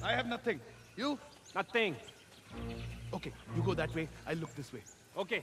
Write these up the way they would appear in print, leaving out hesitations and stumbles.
I have nothing. You? Nothing. Okay, you go that way. I'll look this way. Okay.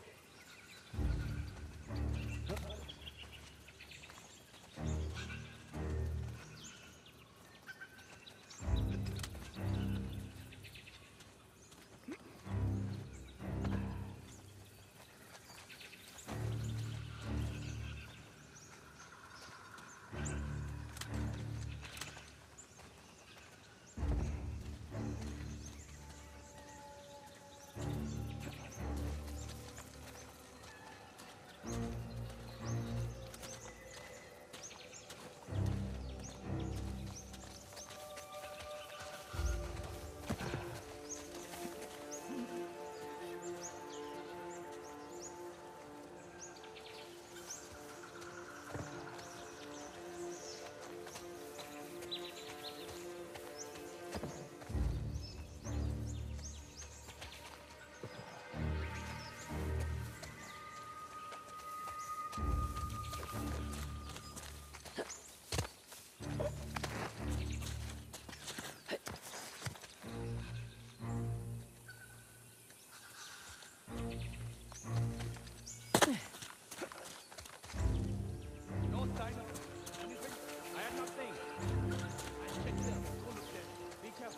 No sign of anything. I have nothing. I'll check there. Go look there. Be careful.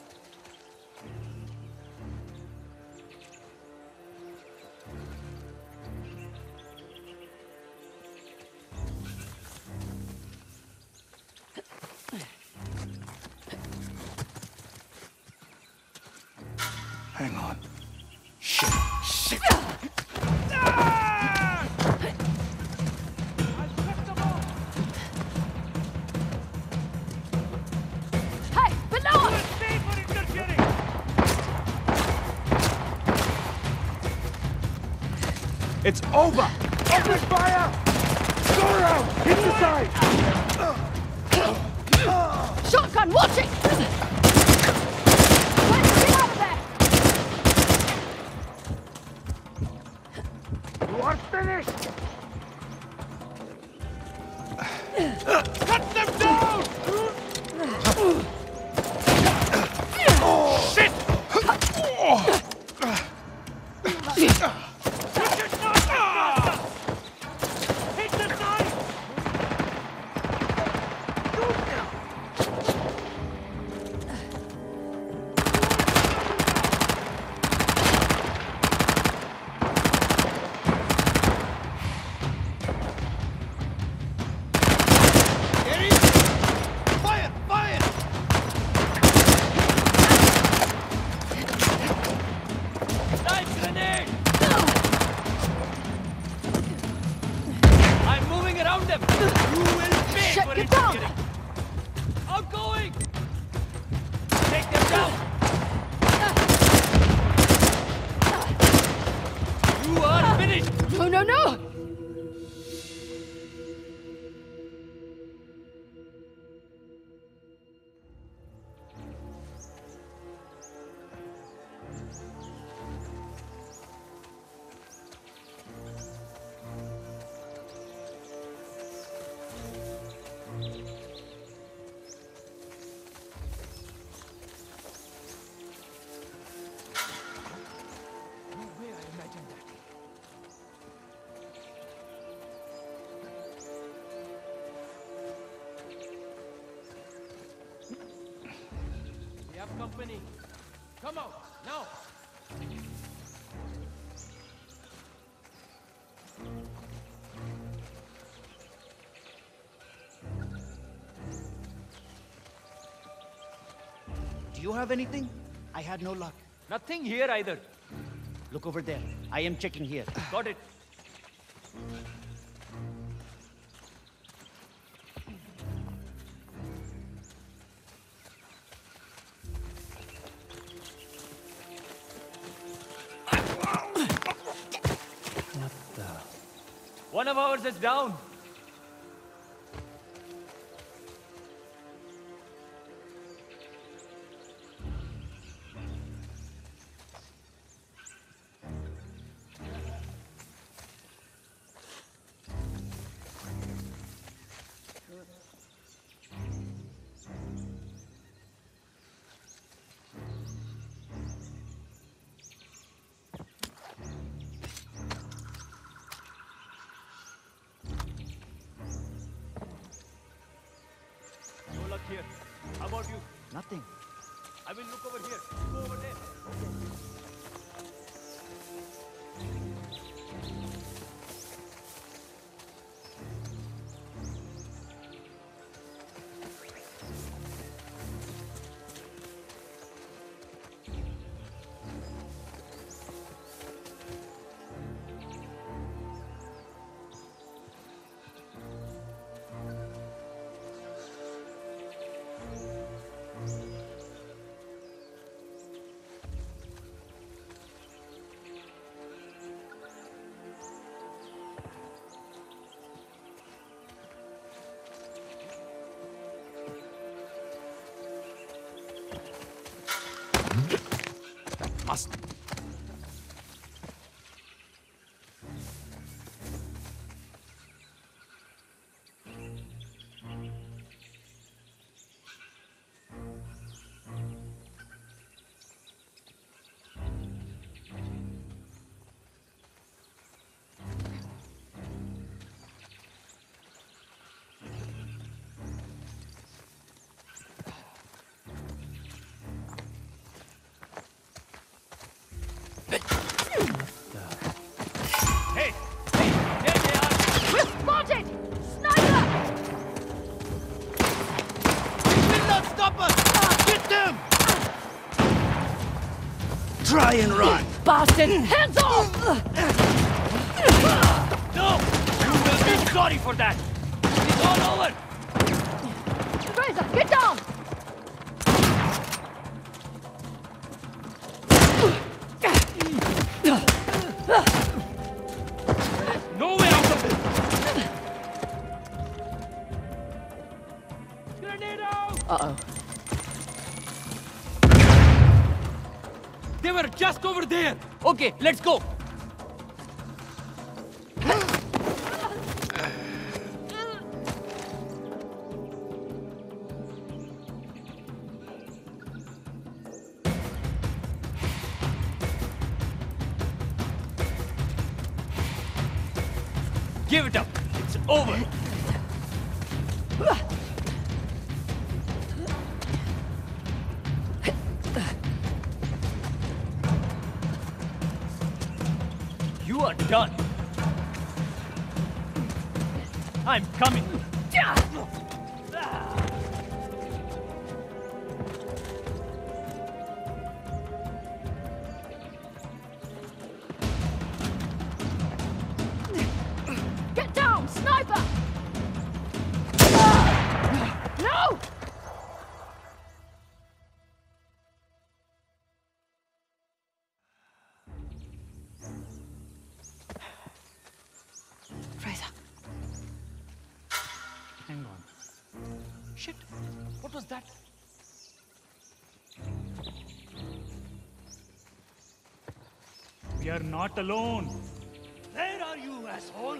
Hang on. Shit. Shit. Hey, below us! It's over! Open fire! Go around! Hit the side! Shotgun, watch it! Let's get out of there! You are finished! Cut them down! Shit! Hit the side! Fire! Fire! Knife grenade! I'm moving around them! You will pay Shut for it down! interfering! Outgoing! Take them down! You are finished! No, no, no! No way I imagined that. We have company. Come out, now! Do you have anything? I had no luck. Nothing here either. Look over there. I am checking here. Got it. One of ours is down. here. How about you? Nothing. I will look over here. Go over there. Must. Spotted! Sniper! Will not stop us! Get them! Try and run! Bastard! Hands off! No! You will be sorry for that! It's all over! Fraser, get down! No way out of this! Grenade out! Uh-oh. They were just over there! Okay, let's go! Give it up! It's over! You are done! I'm coming! Get down! Sniper! No! Fraser. Hang on. Shit! What was that? We are not alone. Where are you, asshole?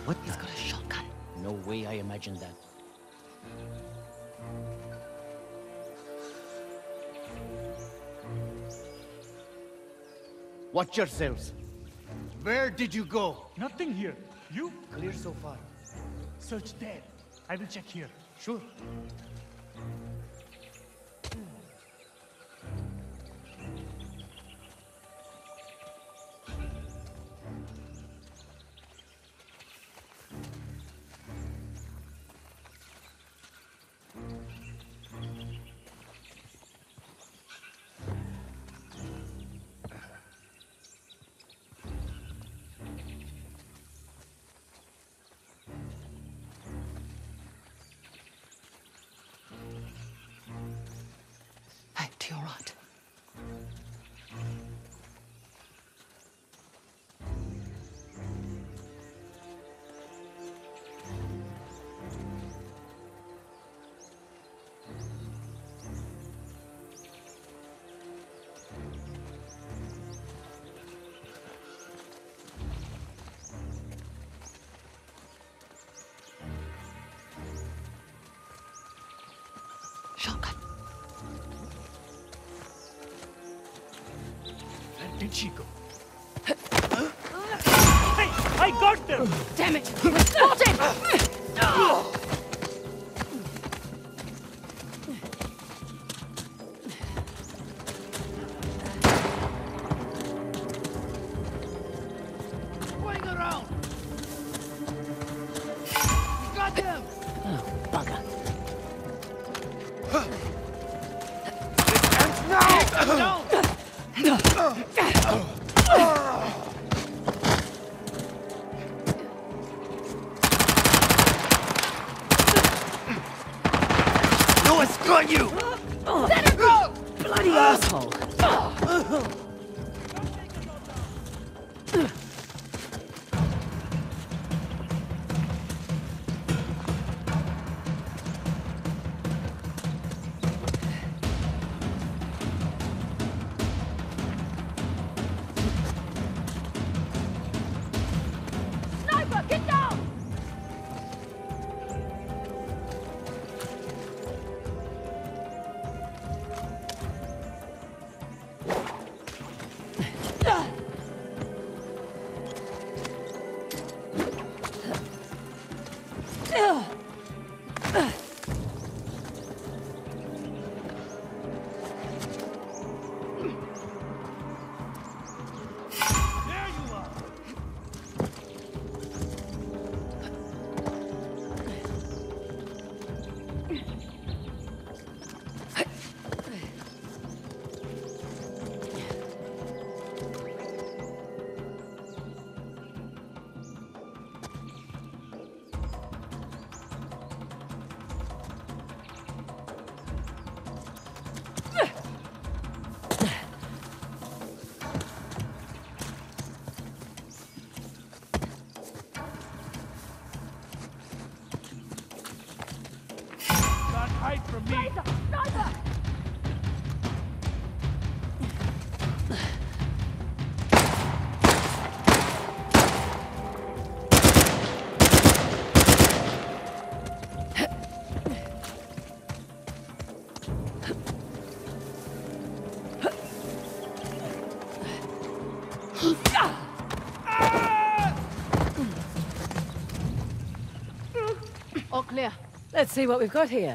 What He's the? got a shotgun. No way I imagined that. Watch yourselves. Where did you go? Nothing here. You Clear so far. search there. I will check here. Sure. Hey, to your right. Shotgun. Where did she go? Hey, I got them! Damn it! We're spotted! Swing around! We got them! Oh, bugger. Now! No one's got you! Let her go! Bloody asshole! Sniper, get down! There you are! Can't hide from me! Laser! Sniper! All clear. Let's see what we've got here.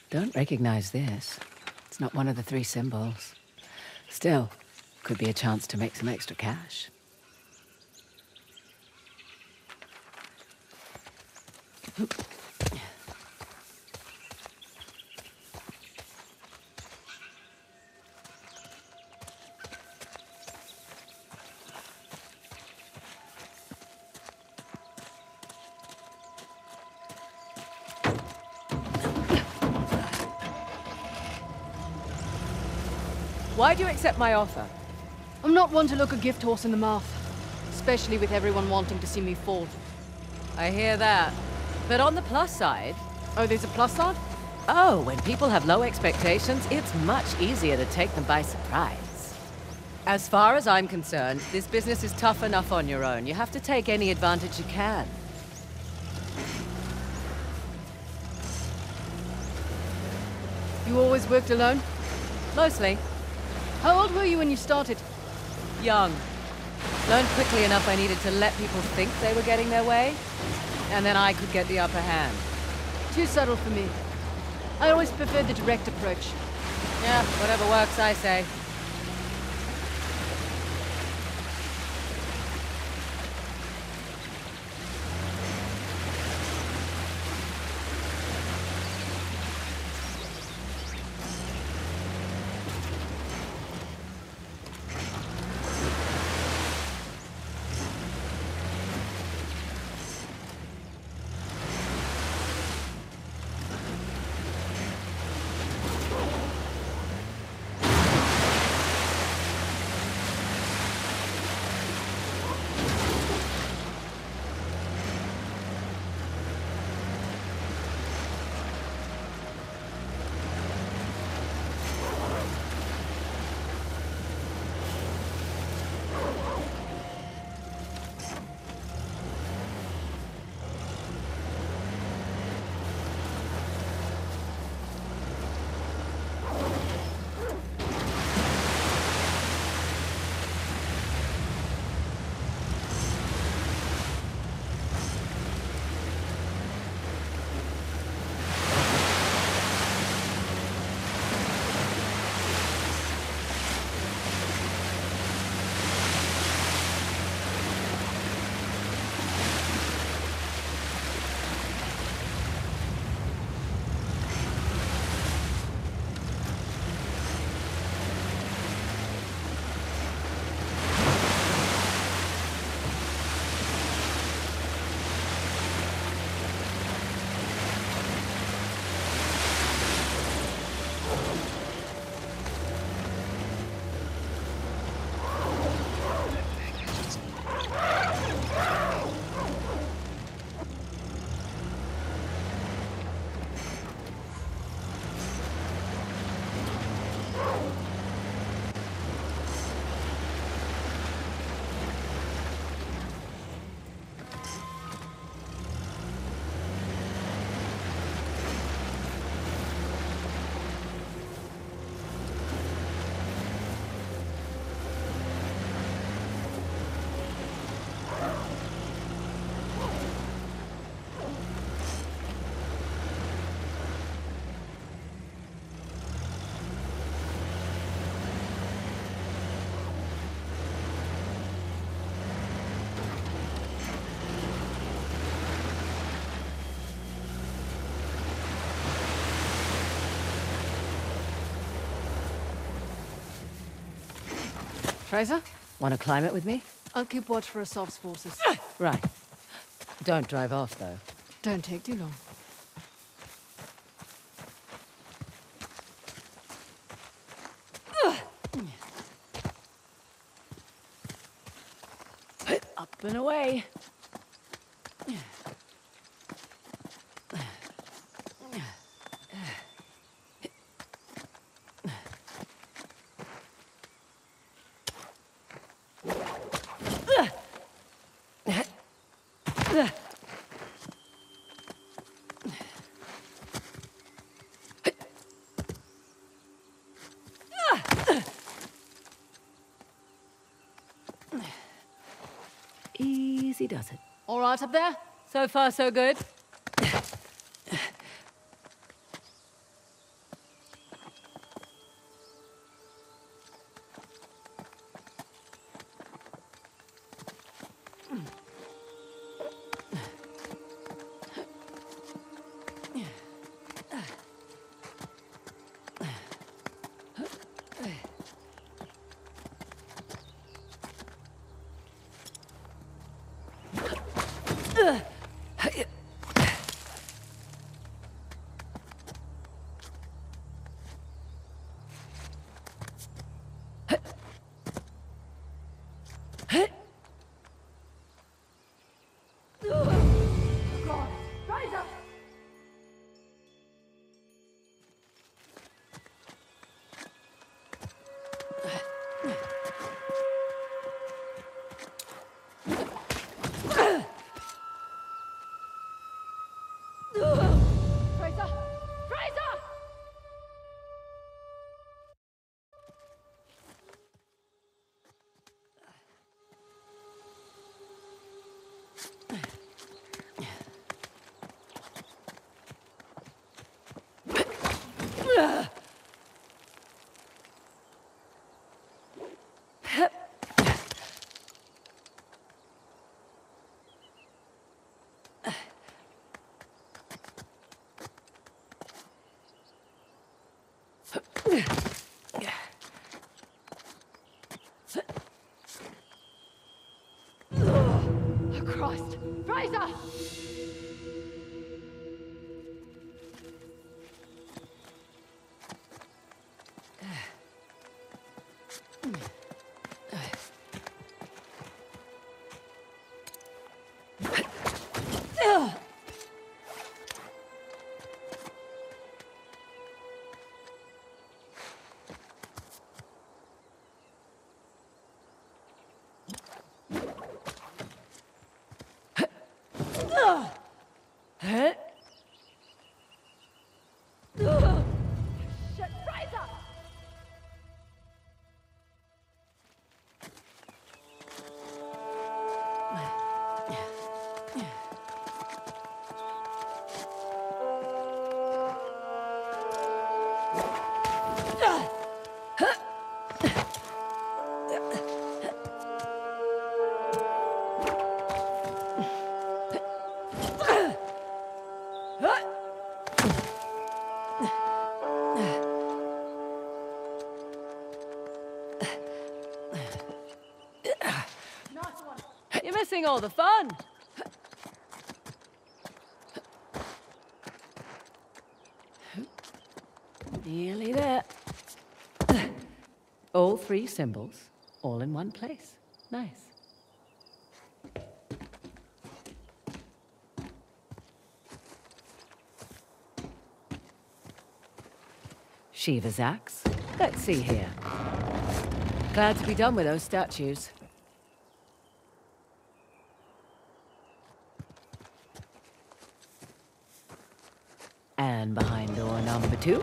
Don't recognize this. It's not one of the 3 symbols. Still, could be a chance to make some extra cash. Why do you accept my offer? I'm not one to look a gift horse in the mouth. Especially with everyone wanting to see me fall. I hear that. But on the plus side... Oh, there's a plus side? Oh, when people have low expectations, it's much easier to take them by surprise. As far as I'm concerned, this business is tough enough on your own. You have to take any advantage you can. You always worked alone? Mostly. How old were you when you started? Young. Learned quickly enough I needed to let people think they were getting their way, and then I could get the upper hand. Too subtle for me. I always preferred the direct approach. Yeah, whatever works, I say. Fraser? Want to climb it with me? I'll keep watch for Assault's forces. Right. Don't drive off, though. Don't take too long. Up and away. Easy does it. All right up there? So far, so good. Oh, Christ! Fraser! Shit, Fraser! You're missing all the fun. Nearly there. All 3 symbols, all in one place. Nice. Shiva's axe. Let's see here. Glad to be done with those statues. And behind door number 2.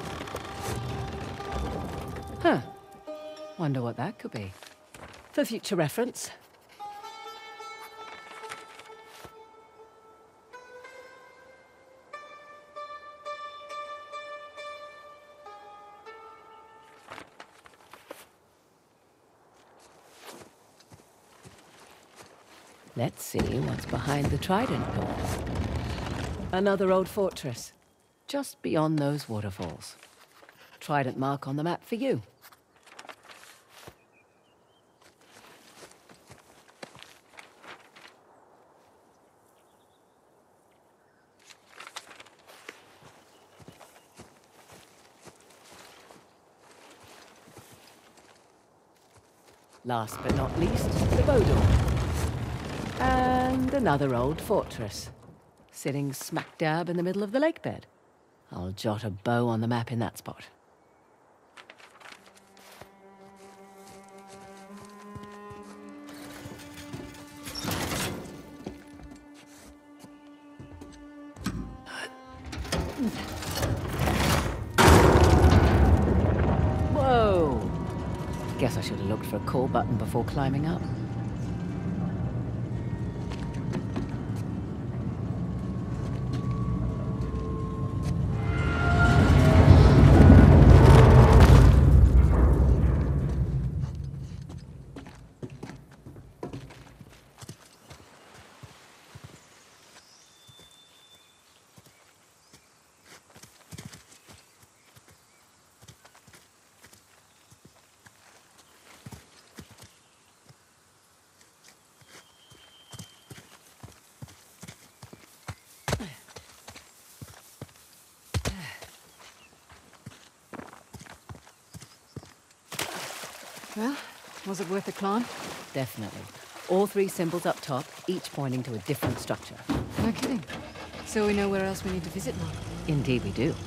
Huh. Wonder what that could be. For future reference. Let's see what's behind the Trident door. Another old fortress, just beyond those waterfalls. Trident mark on the map for you. Last but not least, the bow door. And another old fortress, sitting smack dab in the middle of the lake bed. I'll jot a bow on the map in that spot. Whoa! Guess I should have looked for a call button before climbing up. Well, was it worth the climb? Definitely. All 3 symbols up top, each pointing to a different structure. No kidding. So we know where else we need to visit now. Indeed we do.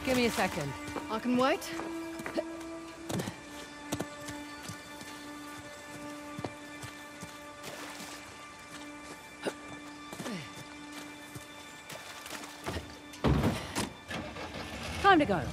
Give me a second. I can wait. Time to go.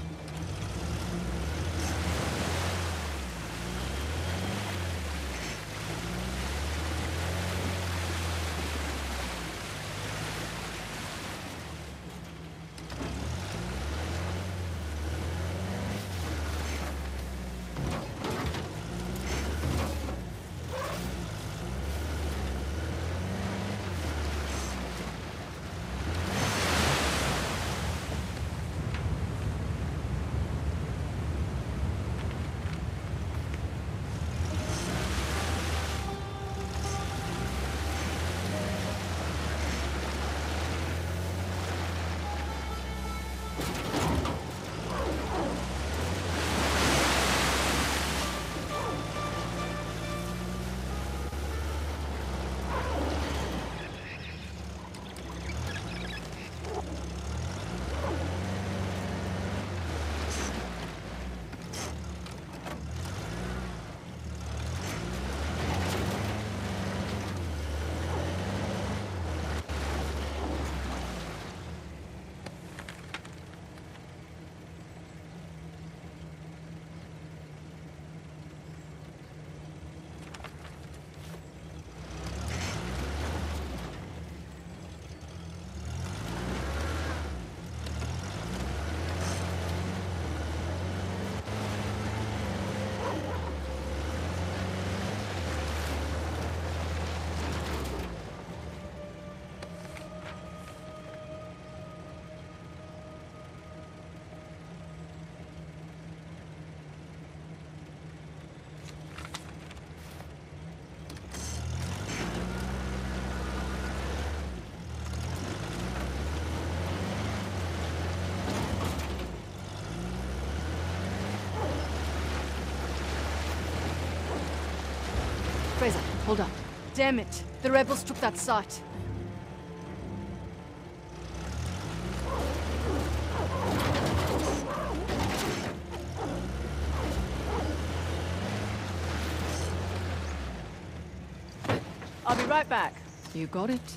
Fraser, hold up. Damn it. The rebels took that site. I'll be right back. You got it.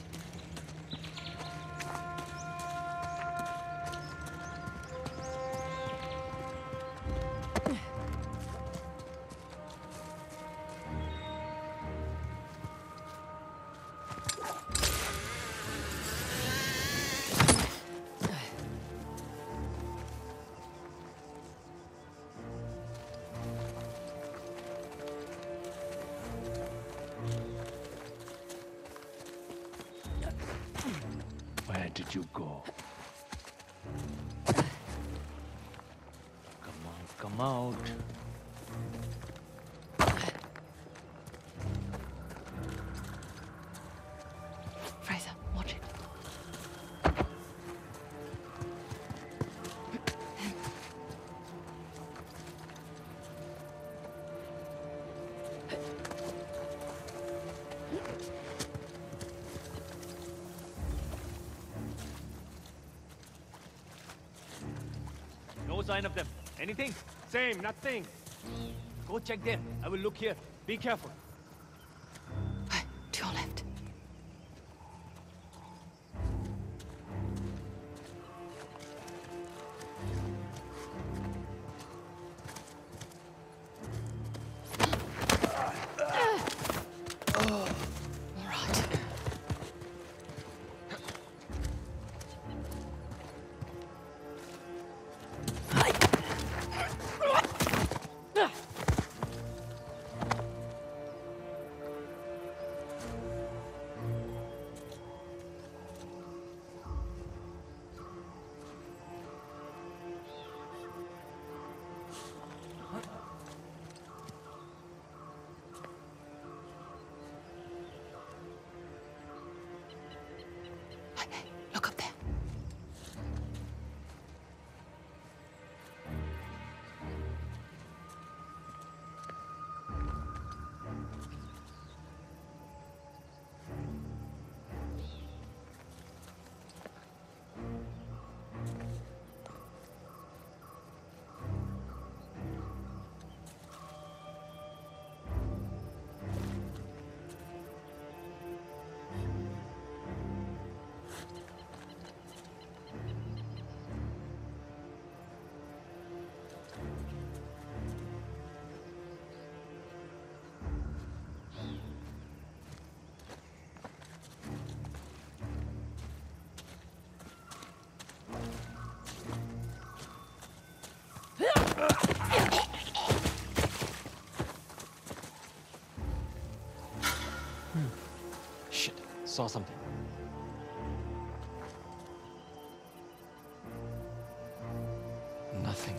Where did you go? Come out. Fraser, watch it. No sign of them. Anything? Same, nothing. Go check there. I will look here. Be careful. To your left. All right. saw something. Nothing.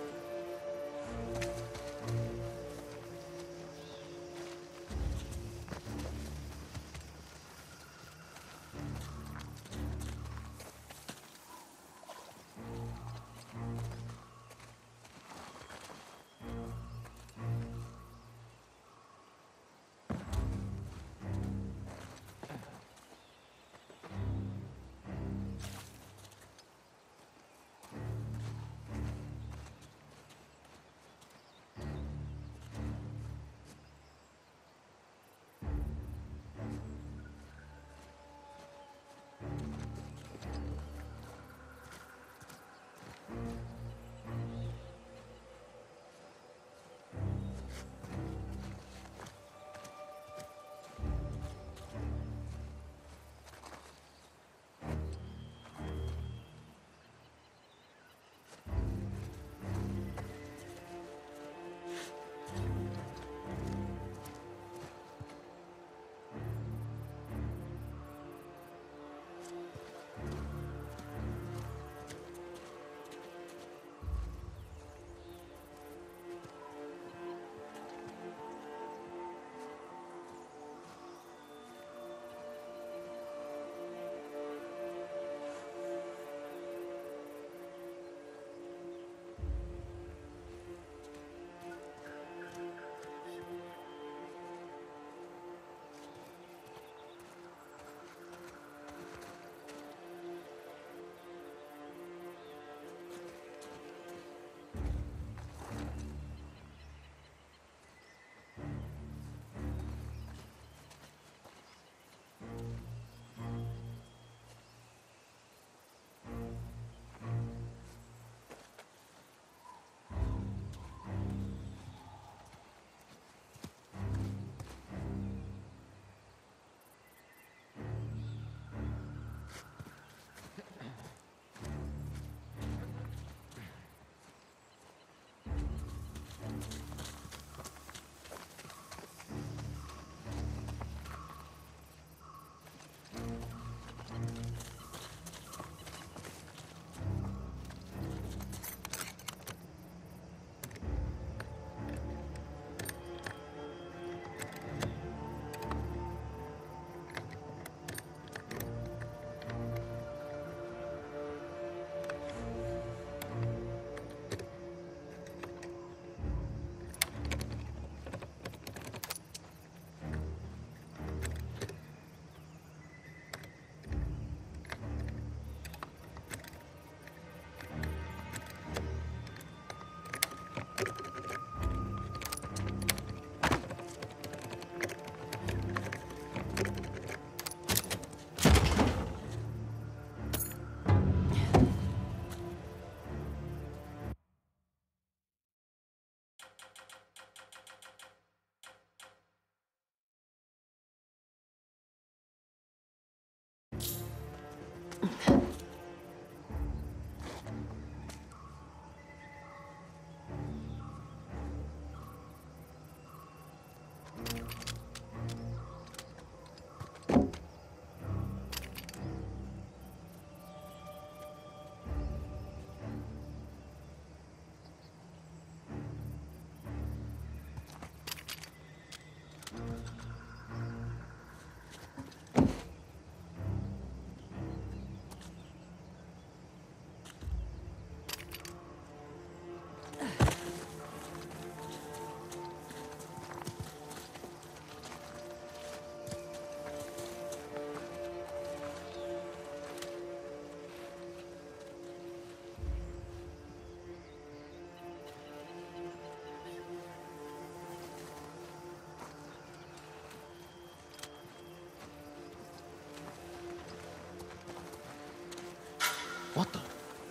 What the?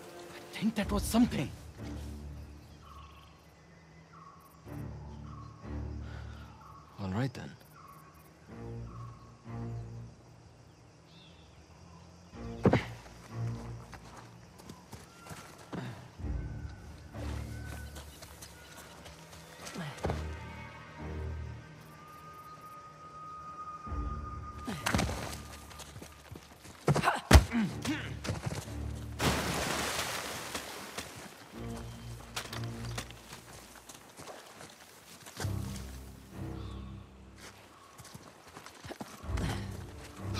I think that was something. All right then.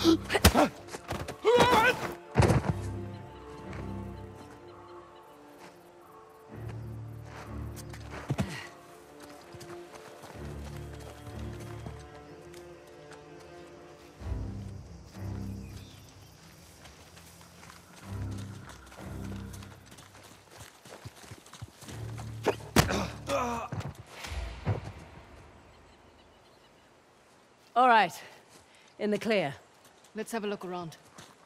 All right. In the clear. Let's have a look around.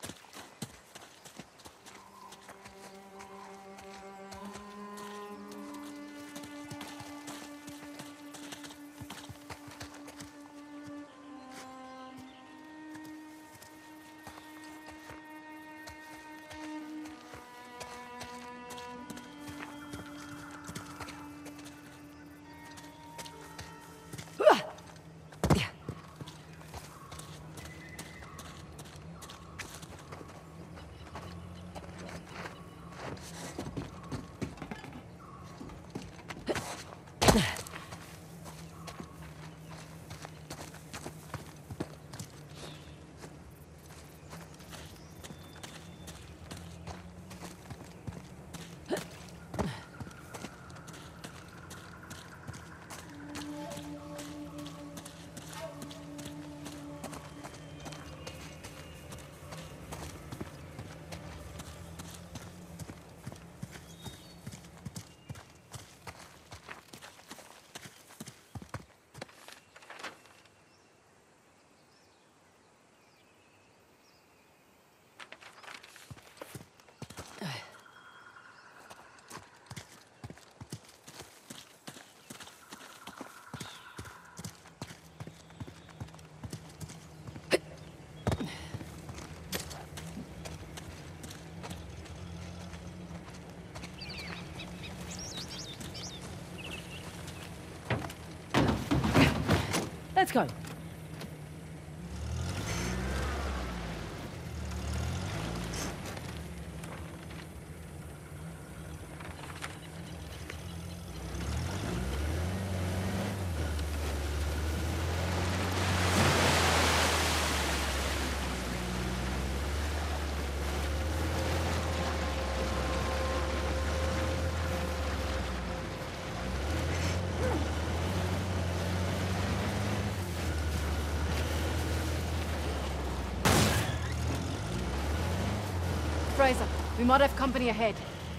Let's go. Fraser, we might have company ahead.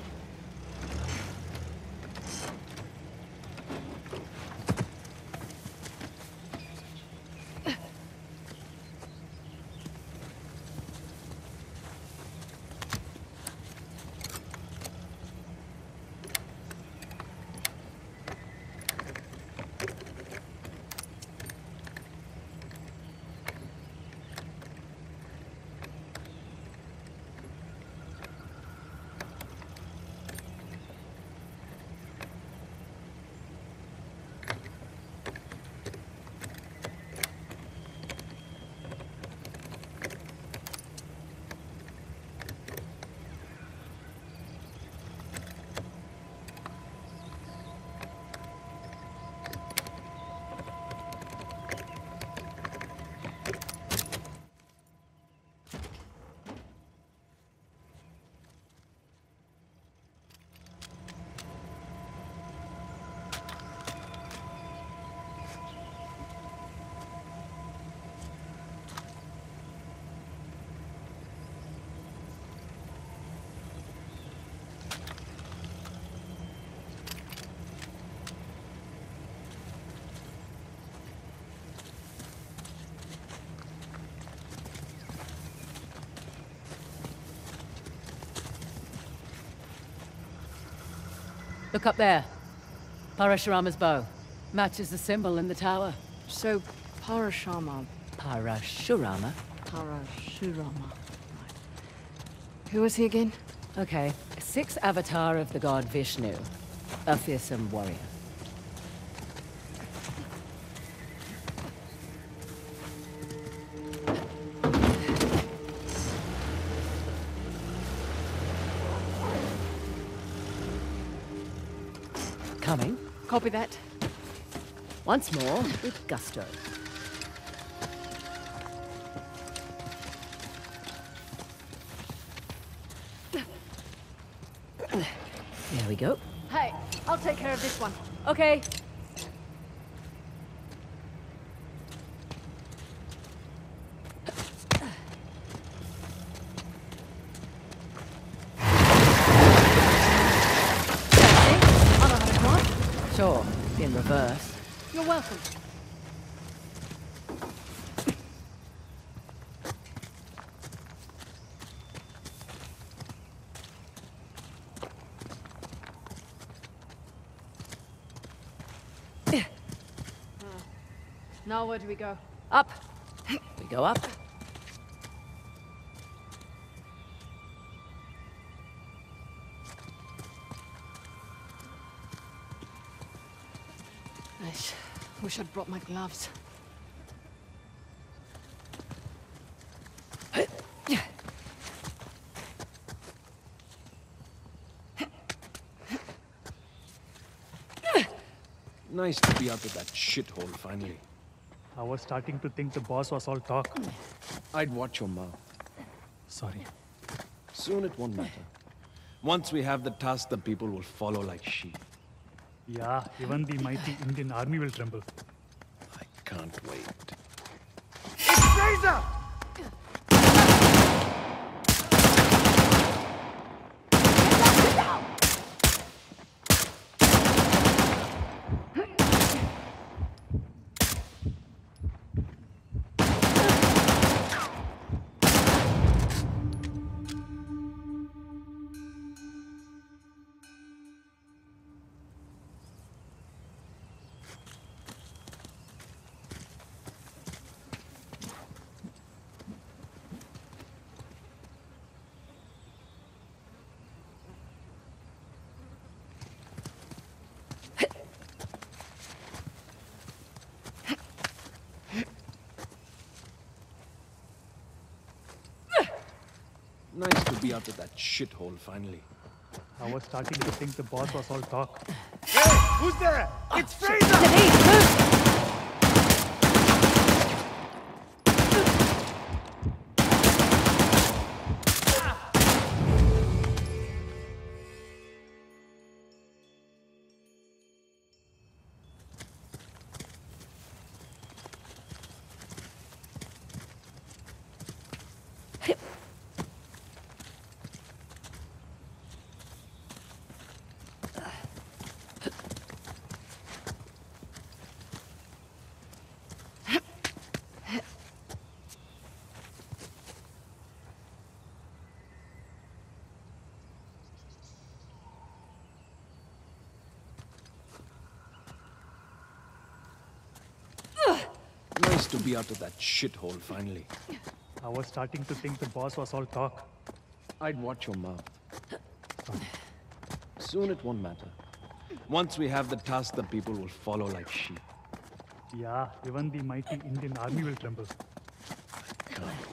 Look up there. Parashurama's bow. Matches the symbol in the tower. So, Parashurama. Parashurama? Parashurama. Right. Who was he again? Okay. Sixth avatar of the god Vishnu. A fearsome warrior. Coming. Copy that. Once more, with gusto. There we go. Hey, I'll take care of this one. Okay. I know how to drive. Sure, in reverse. You're welcome. Now where do we go? Up. We go up. I wish I'd brought my gloves. Nice to be out of that shithole finally. I was starting to think the boss was all talk. I'd watch your mouth. Sorry. Soon it won't matter. Once we have the task, the people will follow like sheep. Yeah, even the mighty Indian army will tremble. I can't wait. It's Fraser! Nice to be out of that shithole finally. I was starting to think the boss was all talk. Hey, who's there? It's Fraser! Nice to be out of that shithole finally. I was starting to think the boss was all talk. I'd watch your mouth. Soon it won't matter. Once we have the task, the people will follow like sheep. Yeah, even the mighty Indian army will tremble. Can't wait.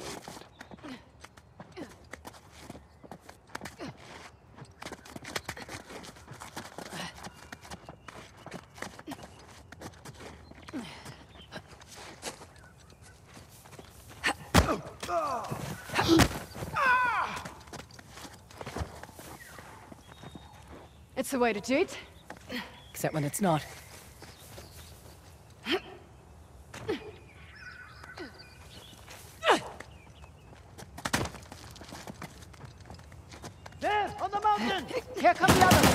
It's the way to do it. Except when it's not. There, on the mountain! Here come the others.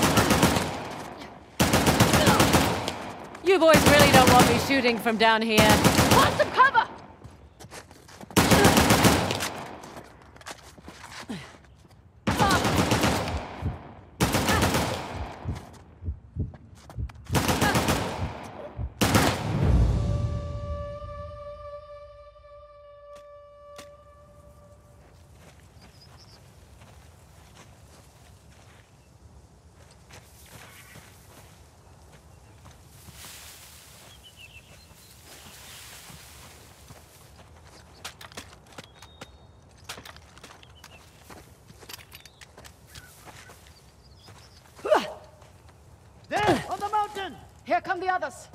You boys really don't want me shooting from down here. Want some cover! There, on the mountain! Here come the others.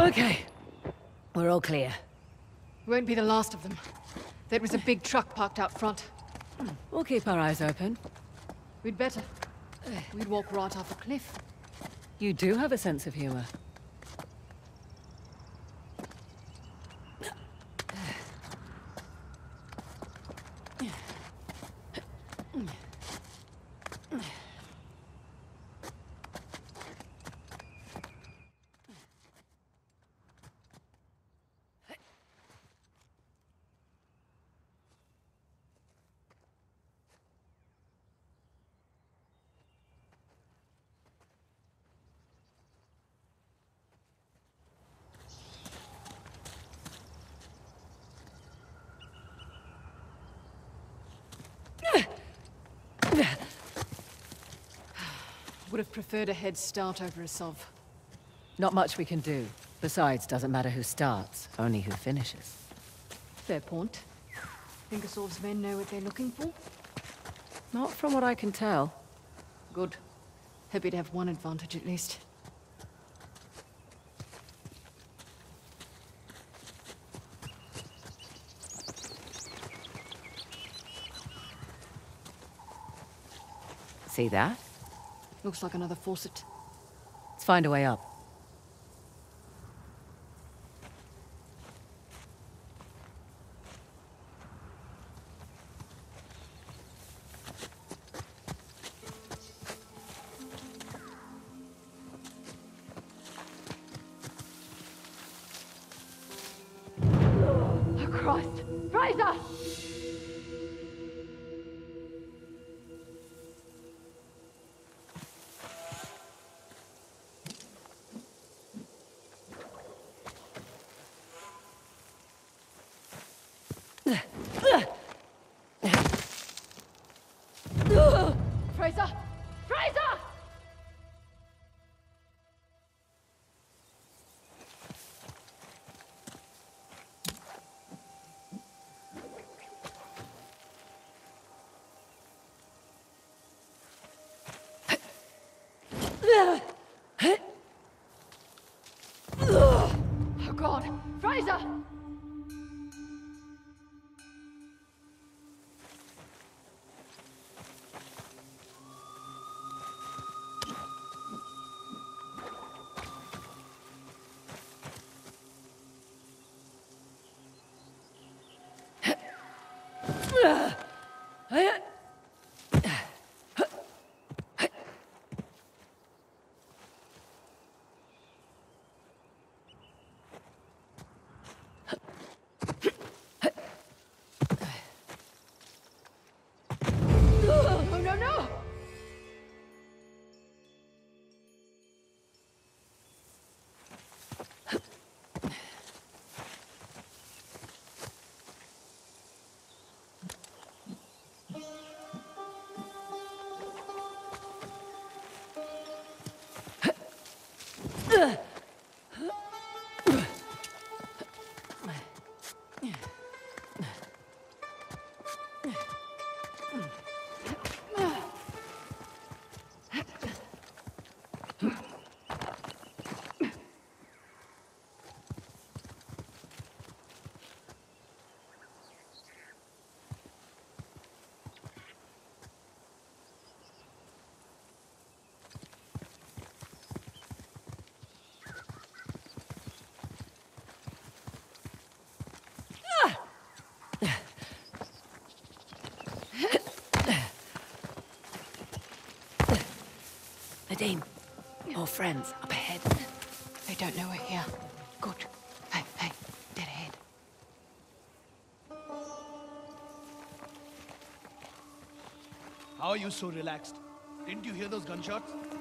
Okay. We're all clear. Won't be the last of them. There was a big truck parked out front. We'll keep our eyes open. We'd better. We'd walk right off a cliff. You do have a sense of humor. Would have preferred a head start over a sov. Not much we can do. Besides, doesn't matter who starts, only who finishes. Fair point. Think Asov's men know what they're looking for? Not from what I can tell. Good. Happy to have one advantage at least. See that? Looks like another faucet. Let's find a way up. Oh, Christ! Fraser! Fraser! Fraser! Oh God! Fraser! Oh no no! Nadine, more friends up ahead. They don't know we're here. Good. Hey, hey, dead ahead. How are you so relaxed? Didn't you hear those gunshots?